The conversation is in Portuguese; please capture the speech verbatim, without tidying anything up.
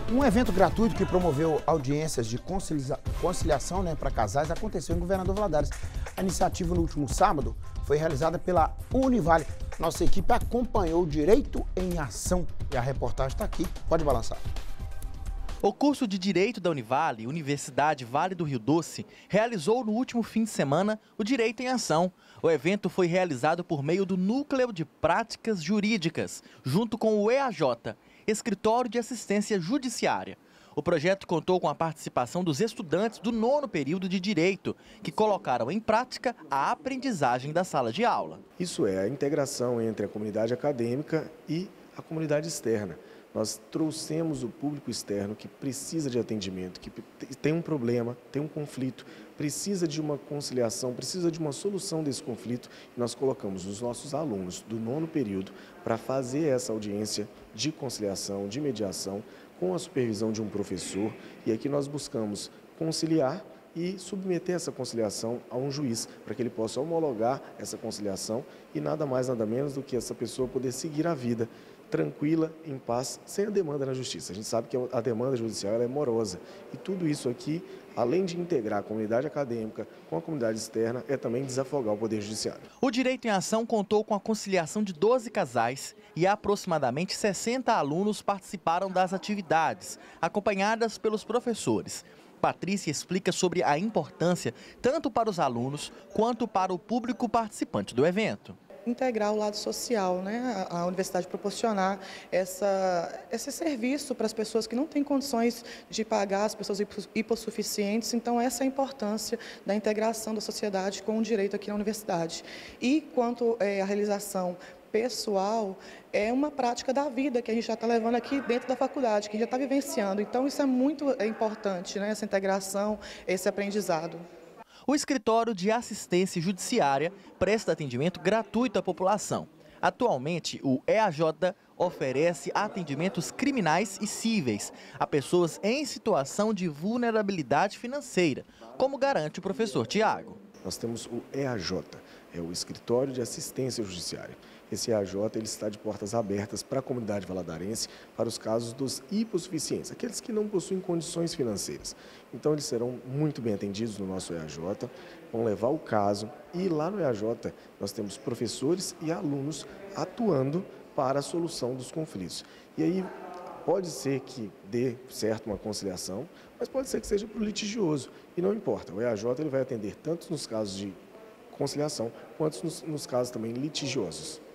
Um evento gratuito que promoveu audiências de concilia- conciliação né, para casais aconteceu em Governador Valadares. A iniciativa no último sábado foi realizada pela Univale. Nossa equipe acompanhou o Direito em Ação e a reportagem está aqui. Pode balançar. O curso de Direito da Univale, Universidade Vale do Rio Doce, realizou no último fim de semana o Direito em Ação. O evento foi realizado por meio do Núcleo de Práticas Jurídicas, junto com o E A J, Escritório de Assistência Judiciária. O projeto contou com a participação dos estudantes do nono período de Direito, que colocaram em prática a aprendizagem da sala de aula. Isso é a integração entre a comunidade acadêmica e a comunidade externa. Nós trouxemos o público externo que precisa de atendimento, que tem um problema, tem um conflito, precisa de uma conciliação, precisa de uma solução desse conflito. E nós colocamos os nossos alunos do nono período para fazer essa audiência de conciliação, de mediação, com a supervisão de um professor. E aqui nós buscamos conciliar e submeter essa conciliação a um juiz, para que ele possa homologar essa conciliação e nada mais, nada menos do que essa pessoa poder seguir a vida tranquila, em paz, sem a demanda na justiça. A gente sabe que a demanda judicial ela é morosa e tudo isso aqui, além de integrar a comunidade acadêmica com a comunidade externa, é também desafogar o Poder Judiciário. O Direito em Ação contou com a conciliação de doze casais e aproximadamente sessenta alunos participaram das atividades, acompanhadas pelos professores. Patrícia explica sobre a importância tanto para os alunos quanto para o público participante do evento. Integrar o lado social, né? A universidade proporcionar essa, esse serviço para as pessoas que não têm condições de pagar, as pessoas hipossuficientes. Então, essa é a importância da integração da sociedade com o direito aqui na universidade. E quanto é, à realização pessoal, é uma prática da vida que a gente já está levando aqui dentro da faculdade, que a gente já está vivenciando. Então, isso é muito importante, né? Essa integração, esse aprendizado. O Escritório de Assistência Judiciária presta atendimento gratuito à população. Atualmente, o E A J oferece atendimentos criminais e cíveis a pessoas em situação de vulnerabilidade financeira, como garante o professor Tiago. Nós temos o E A J, é o Escritório de Assistência Judiciária. Esse E A J ele está de portas abertas para a comunidade valadarense, para os casos dos hipossuficientes, aqueles que não possuem condições financeiras. Então, eles serão muito bem atendidos no nosso E A J, vão levar o caso e lá no E A J nós temos professores e alunos atuando para a solução dos conflitos. E aí, pode ser que dê certo uma conciliação, mas pode ser que seja para o litigioso. E não importa, o E A J ele vai atender tanto nos casos de conciliação quanto nos, nos casos também litigiosos.